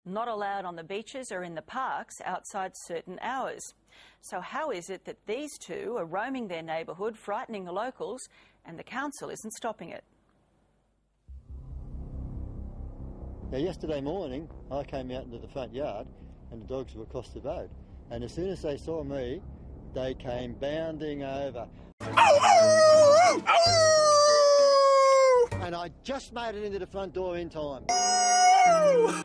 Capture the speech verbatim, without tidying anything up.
not allowed on the beaches or in the parks outside certain hours. So how is it that these two are roaming their neighbourhood, frightening the locals, and the council isn't stopping it? Now, yesterday morning, I came out into the front yard and the dogs were across the road. And as soon as they saw me, they came bounding over. And I just made it into the front door in time.